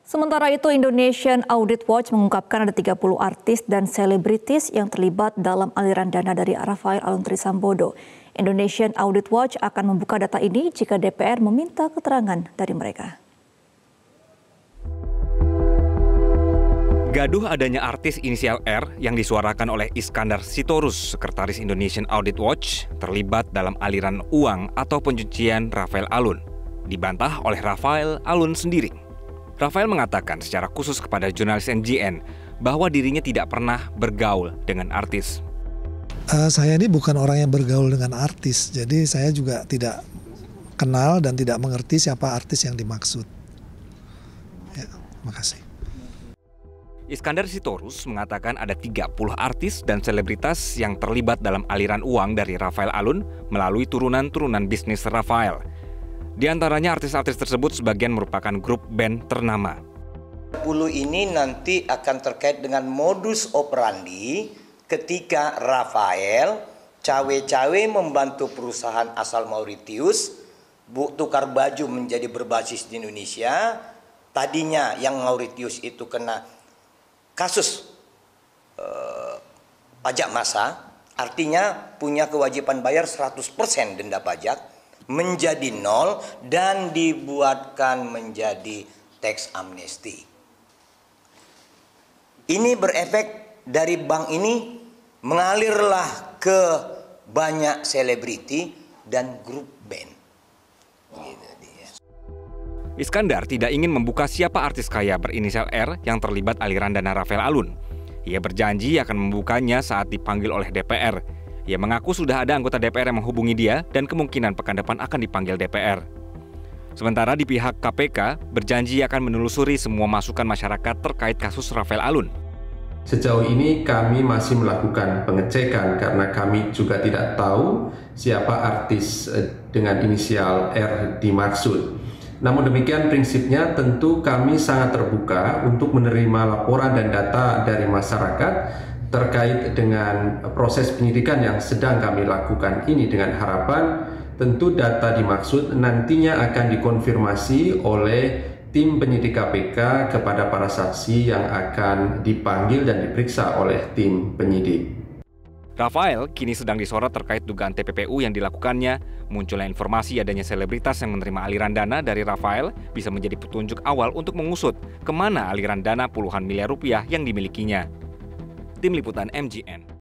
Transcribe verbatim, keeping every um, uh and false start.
Sementara itu, Indonesian Audit Watch mengungkapkan ada tiga puluh artis dan selebritis yang terlibat dalam aliran dana dari Rafael Alun Trisambodo. Indonesian Audit Watch akan membuka data ini jika D P R meminta keterangan dari mereka. Gaduh adanya artis inisial R yang disuarakan oleh Iskandar Sitorus, Sekretaris Indonesian Audit Watch, terlibat dalam aliran uang atau pencucian Rafael Alun, dibantah oleh Rafael Alun sendiri. Rafael mengatakan secara khusus kepada jurnalis M J N bahwa dirinya tidak pernah bergaul dengan artis. Uh, saya ini bukan orang yang bergaul dengan artis, jadi saya juga tidak kenal dan tidak mengerti siapa artis yang dimaksud. Ya, makasih. Iskandar Sitorus mengatakan ada tiga puluh artis dan selebritas yang terlibat dalam aliran uang dari Rafael Alun melalui turunan-turunan bisnis Rafael. Di antaranya artis-artis tersebut sebagian merupakan grup band ternama. tiga puluh ini nanti akan terkait dengan modus operandi ketika Rafael cawe-cawe membantu perusahaan asal Mauritius tukar baju menjadi berbasis di Indonesia. Tadinya yang Mauritius itu kena kasus eh, pajak massa, artinya punya kewajiban bayar seratus persen denda pajak, menjadi nol dan dibuatkan menjadi tax amnesty. Ini berefek dari bank ini mengalirlah ke banyak selebriti dan grup band. Gitu dia. Iskandar tidak ingin membuka siapa artis kaya berinisial R yang terlibat aliran dana Rafael Alun. Ia berjanji akan membukanya saat dipanggil oleh D P R. Ia mengaku sudah ada anggota D P R yang menghubungi dia dan kemungkinan pekan depan akan dipanggil D P R. Sementara di pihak K P K berjanji akan menelusuri semua masukan masyarakat terkait kasus Rafael Alun. Sejauh ini kami masih melakukan pengecekan karena kami juga tidak tahu siapa artis dengan inisial R dimaksud. Namun demikian prinsipnya tentu kami sangat terbuka untuk menerima laporan dan data dari masyarakat terkait dengan proses penyidikan yang sedang kami lakukan ini, dengan harapan tentu data dimaksud nantinya akan dikonfirmasi oleh tim penyidik K P K kepada para saksi yang akan dipanggil dan diperiksa oleh tim penyidik. Rafael kini sedang disorot terkait dugaan T P P U yang dilakukannya. Munculnya informasi adanya selebritas yang menerima aliran dana dari Rafael bisa menjadi petunjuk awal untuk mengusut kemana aliran dana puluhan miliar rupiah yang dimilikinya. Tim Liputan M J N.